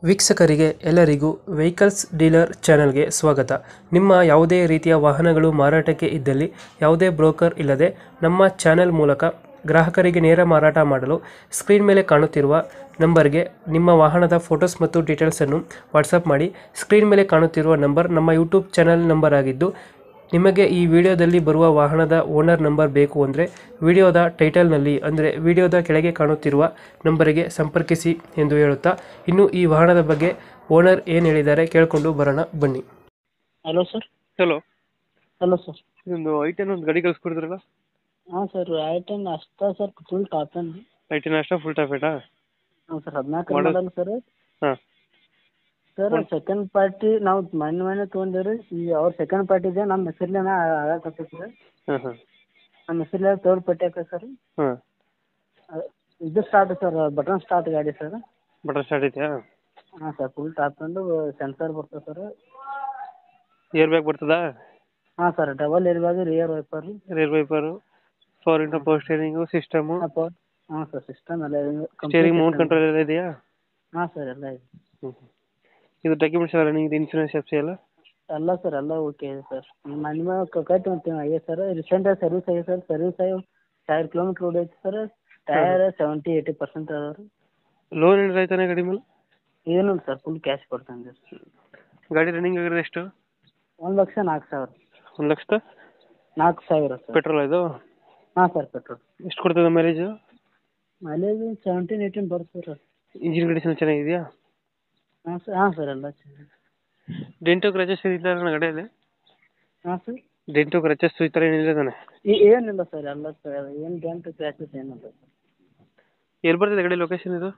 ವೀಕ್ಷಕರಿಗೆ ಎಲ್ಲರಿಗೂ vehicles dealer ಚಾನೆಲ್ಗೆ ಸ್ವಾಗತ. ನಿಮ್ಮ ಯಾವುದೇ ರೀತಿಯ ವಾಹನಗಳು ಮಾರಾಟಕ್ಕೆ ಇದ್ದಲ್ಲಿ ಯಾವುದೇ ಬ್ರೋಕರ್ ಇಲ್ಲದೆ ನಮ್ಮ ಚಾನೆಲ್ ಮೂಲಕ ಗ್ರಾಹಕರಿಗೆ ನೇರ ಮಾರಾಟ ಮಾಡಲು ಸ್ಕ್ರೀನ್ ಮೇಲೆ ಕಾಣುತ್ತಿರುವ ನಂಬರ್ಗೆ ನಿಮ್ಮ ವಾಹನದ ಫೋಟೋಸ್ ಮತ್ತು ಡೀಟೇಲ್ಸನ್ನು ವಾಟ್ಸಪ್ ಮಾಡಿ. ಸ್ಕ್ರೀನ್ ಮೇಲೆ ಕಾಣುತ್ತಿರುವ ನಂಬರ್ ನಮ್ಮ ಯೂಟ್ಯೂಬ್ ಚಾನೆಲ್ ನಂಬರ್ ಆಗಿದ್ದು, ನಿಮಗೆ ಈ ವಿಡಿಯೋದಲ್ಲಿ ಬರುವ ವಾಹನದ ಓನರ್ ನಂಬರ್ ಬೇಕು ಅಂದರೆ ವಿಡಿಯೋದ ಟೈಟಲ್ನಲ್ಲಿ ಅಂದರೆ ವಿಡಿಯೋದ ಕೆಳಗೆ ಕಾಣುತ್ತಿರುವ ನಂಬರಿಗೆ ಸಂಪರ್ಕಿಸಿ ಎಂದು ಹೇಳುತ್ತಾ, ಇನ್ನು ಈ ವಾಹನದ ಬಗ್ಗೆ ಓನರ್ ಏನು ಹೇಳಿದ್ದಾರೆ ಕೇಳಿಕೊಂಡು ಬರೋಣ ಬನ್ನಿ. Hello sir. Hello hello sir. ಇದೊಂದು ಐಟೆನ್ ಒಂದು ಗಾಡಿ ಕಳಿಸ್ಕೊಡಿದ್ರಲ್ಲ? ಹಾಂ ಸರ್, ಐಟನ್ ಅಷ್ಟೇ ಸರ್, ಫುಲ್ ಟಾಪನ್. ಐಟೆನ್ ಅಷ್ಟೇ ಫುಲ್ ಟಾಪೇಟಾ? ಹಾಂ ಸರ್, 14 Model? Model sir. ಹಾಂ ಸರ್ ಸೆಕೆಂಡ್ ಪಾರ್ಟಿ ನಾವು ಮೊನ್ನೆ ತೊಗೊಂಡಿರಿ. ಈಗ ಅವ್ರ ಸೆಕೆಂಡ್ ಪಾರ್ಟಿ ಇದೆ, ನಮ್ಮ ಹೆಸರ್ಲೇನ ಆಗತ್ತೆ ಸರ್. ಹಾಂ ಹಾಂ ನಮ್ಮ ಹೆಸರ್ಲೆ ತರ್ಡ್ ಪಾರ್ಟಿ ಹಾಕ ಸರ್. ಹಾಂ ಇದು ಸ್ಟಾರ್ಟ್ ಸರ್, ಬಟನ್ ಸ್ಟಾರ್ಟ್ ಗಾಡಿ ಸರ್. ಬಟನ್ ಸ್ಟಾರ್ಟ್ ಇದೆಯಾ? ಹಾಂ ಸರ್, ಫುಲ್ ಟಾಪಂದು ಸೆನ್ಸರ್ ಬರ್ತದೆ ಸರ್. ಏರ್ ಬ್ಯಾಗ್ ಬರ್ತದಾ? ಹಾಂ sir, double air bag, rear wiper. Rear wiper, four into power steering, system, ಹಾಂ ಸರ್, ಸಿಸ್ಟಮ್ ಎಲ್ಲ ಸ್ಟೇರಿಂಗ್ ಮೌಂಟ್ ಕಂಟ್ರೋಲ್ ಎಲ್ಲ ಇದೆಯಾ? ಹಾಂ ಸರ್, ಎಲ್ಲ ಇದೆ. ಹ್ಞೂ ಇದು ಡಾಕ್ಯುಮೆಂಟ್ಸ್ ಎಲ್ಲ ರನ್ನಿಂಗ್ ಇದೆ, ಇನ್ಸೂರೆನ್ಸ್ ಎಫ್ಸಿ ಎಲ್ಲ? ಎಲ್ಲ ಸರ್, ಎಲ್ಲ ಓಕೆ ಇದೆ ಸರ್. ಮನೆ ಕಟ್ಟಿ ಆಗಿದೆ ಸರ್. ರೀಸೆಂಟಾಗಿ ಸರ್ವಿಸ್ ಆಗಿದೆ ಸರ್. ಸರ್ವಿಸ್ ಆಗಿ 1000 ಕಿಲೋಮೀಟ್ರ್ ಓಡೈತೆ ಸರ್. ಟಯರ್ 70-80% ಅದಾವೆ ರೀ. ಲೋನ್ ಏನಾರ ಆಯ್ತಾನೆ ಗಾಡಿ ಮೇಲೆ? ಏನಿಲ್ಲ ಸರ್, ಫುಲ್ ಕ್ಯಾಶ್ ಕೊಡ್ತಾನೆ ರೀ. ಗಾಡಿ ರನ್ನಿಂಗ್ ಆಗಿರೋದು ಎಷ್ಟು? 1,04,000. 1,04,000 ಸರ್. ಪೆಟ್ರೋಲ್ ಇದು? ಹಾಂ ಸರ್, ಪೆಟ್ರೋಲ್. ಎಷ್ಟು ಕೊಡ್ತದೆ ಮೈಲೇಜು? ಮೈಲೇಜ್ 17-18 ಬರುತ್ತೆ ಸರ್. ಇಂಜಿನ್ ಕಂಡೀಷನ್ ಚೆನ್ನಾಗಿದೆಯಾ? ಹಾಂ ಸರ್, ಹಾಂ ಸರ್, ಎಲ್ಲ ಚೆನ್ನಾಗಿದೆ. ಡೆಂಟು ಕ್ರಚಸ್ ಇಲ್ಲ ನನ್ನ ಗಾಡಿಯಲ್ಲಿ? ಹಾಂ ಸರ್, ಡೆಂಟು ಕ್ರಚಸ್ ಈ ಥರ ಏನಿಲ್ಲ ತಾನೆ? ಏನಿಲ್ಲ ಸರ್, ಎಲ್ಲ ಸರ್, ಏನು ಡೆಂಟ್ ಕ್ರ್ಯಾಚಸ್ ಏನಿಲ್ಲ ಸರ್. ಎಲ್ಲಿ ಬರ್ತದೆ ಗಾಡಿ ಲೊಕೇಶನ್ ಇದು?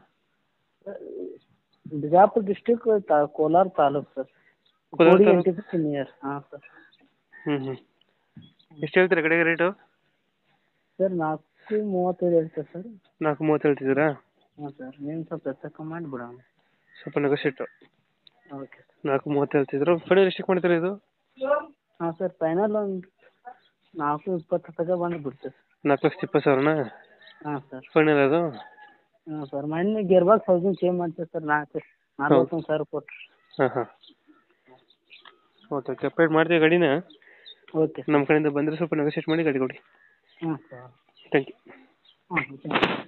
Bijapur district, Kolar taluk sir. Kolar taluk? NTPC near. ಹಾಂ ಸರ್. ಹ್ಞೂ ಎಷ್ಟು ಹೇಳ್ತೀರಾ ಗಾಡಿಗೆ ರೇಟು? ಸರ್ 4,35 ಹೇಳ್ತೀವಿ ಸರ್. 4,30 ಹೇಳ್ತಿದ್ದೀರಾ? ಹಾಂ ಸರ್, ನೀವು ಸ್ವಲ್ಪ ಹೆಚ್ಚು ಕಮ್ಮಿ ಮಾಡಿ ಬಿಡೋಣ. ಸ್ವಲ್ಪ ನೆಗೋಷಿಯೇಟು. Okay sir. 4,30 ಹೇಳ್ತಿದ್ರು. ಫೈನಲ್ ಎಷ್ಟಕ್ಕೆ ಮಾಡ್ತೀರಾ ಇದು? ಹಾಂ ಸರ್, ಫೈನಲ್ ಒಂದು 4,20 ತನಕ ಬಂದು ಬಿಡ್ತೀವಿ. 4,20,000ನಾ? ಹಾಂ ಸರ್. ಫೈನಲ್ ಅದು? ಹಾಂ ಸರ್, ಮೊನ್ನೆ ಗೇರ್ ಬಾಕ್ಸ್ ಹೌಸಿಂಗ್ ಚೇಂಜ್ ಮಾಡ್ತೀವಿ ಸರ್. 41,000 ಕೊಟ್ಟು. ಹಾಂ ಹಾಂ ಓಕೆ ಅಪ್ಡೇಟ್ ಮಾಡ್ತೀವಿ ಗಾಡಿನ. ಓಕೆ ನಮ್ಮ ಕಡೆಯಿಂದ ಬಂದರೆ ಸ್ವಲ್ಪ ನೆಗೋಷಿಯೇಟ್ ಮಾಡಿ ಗಾಡಿ ಕೊಡಿ. ಹಾಂ ಸರ್. Thank you. ಹಾಂ, ಥ್ಯಾಂಕ್ ಯು.